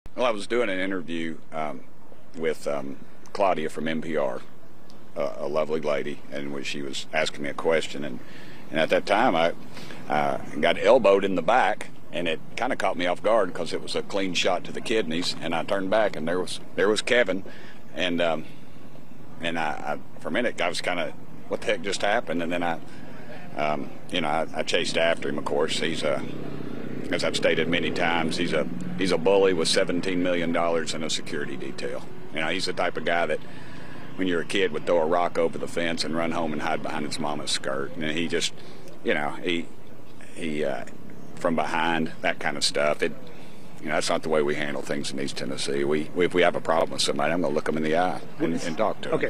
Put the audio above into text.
Well, I was doing an interview with Claudia from NPR, a lovely lady, and she was asking me a question, and at that time I got elbowed in the back, and it kind of caught me off guard because it was a clean shot to the kidneys, and I turned back, and there was Kevin, and I for a minute I was kind of, what the heck just happened, and then I chased after him. Of course, he's as I've stated many times, he's a bully with $17 million in a security detail. He's the type of guy that when you're a kid would throw a rock over the fence and run home and hide behind his mama's skirt. And he just, he from behind, that kind of stuff. That's not the way we handle things in East Tennessee. If we have a problem with somebody, I'm going to look them in the eye and talk to them. Okay,